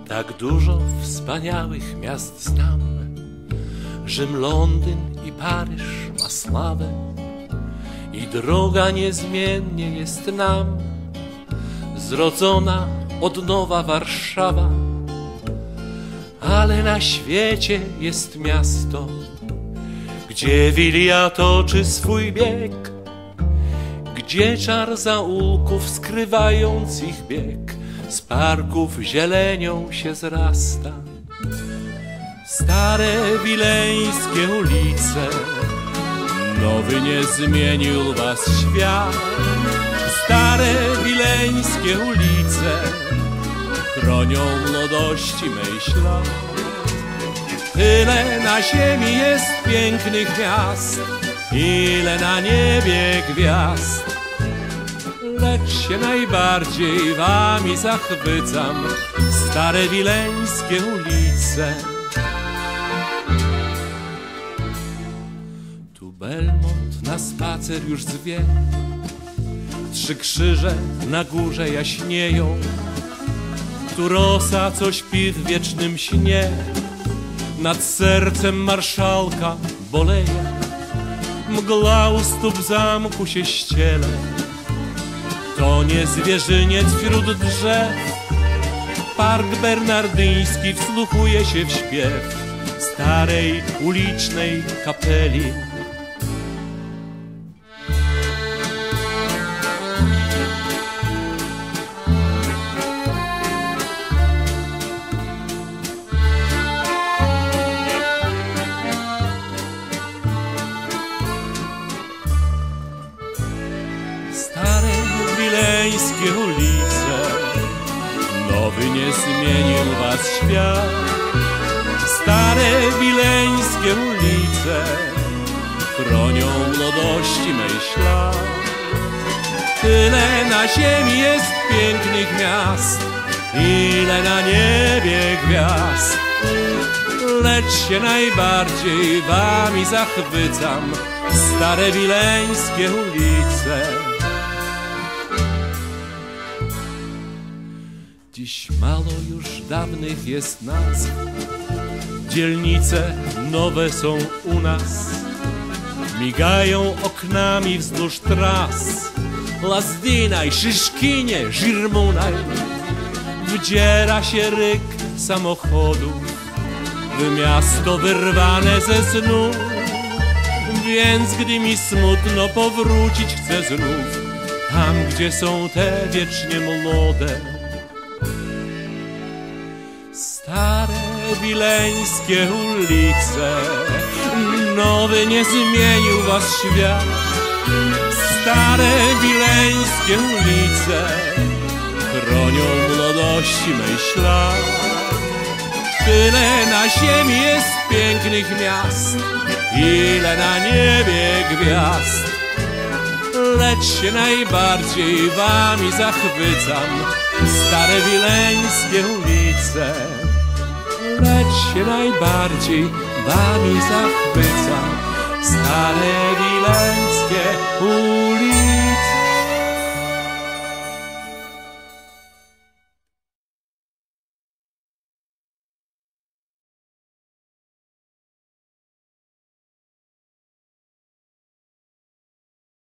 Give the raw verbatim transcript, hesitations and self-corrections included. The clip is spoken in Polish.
Tak dużo wspaniałych miast znam. Rzym, Londyn i Paryż ma sławę i droga niezmiennie jest nam zrodzona od nowa Warszawa. Ale na świecie jest miasto, gdzie Wilia toczy swój bieg, gdzie czar zaułków, skrywając ich bieg, z parków zielenią się zrasta. Stare wileńskie ulice, nowy nie zmienił was świat. Stare wileńskie ulice chronią młodości mej ślad. Tyle na ziemi jest pięknych miast, ile na niebie gwiazd. Lecz się najbardziej wami zachwycam, stare wileńskie ulice. Tu Belmont na spacer już zwie, trzy krzyże na górze jaśnieją. Tu rosa, co śpi w wiecznym śnie, nad sercem marszałka boleje. Mgła u stóp zamku się ściele, to nie zwierzyniec wśród drzew. Park bernardyński wsłuchuje się w śpiew starej ulicznej kapeli. Stare wileńskie ulice, nowy nie zmienił was świat. Stare wileńskie ulice chronią młodości mej ślad. Tyle na ziemi jest pięknych miast, ile na niebie gwiazd. Lecz się najbardziej wami zachwycam, stare wileńskie ulice. Dziś mało już dawnych jest nazw, dzielnice nowe są u nas. Migają oknami wzdłuż tras, Lazdinaj, Szyszkinie, Żirmunaj. Wdziera się ryk samochodów w miasto wyrwane ze snu. Więc gdy mi smutno, powrócić chcę znów tam, gdzie są te wiecznie młode. Stare wileńskie ulice, nowy nie zmienił was świat. Stare wileńskie ulice chronią młodości mej ślad. Tyle na ziemi jest pięknych miast, ile na niebie gwiazd. Lecz się najbardziej wami zachwycam, stare wileńskie ulice. Lecz się najbardziej wami zachwycam, stare wileńskie ulice.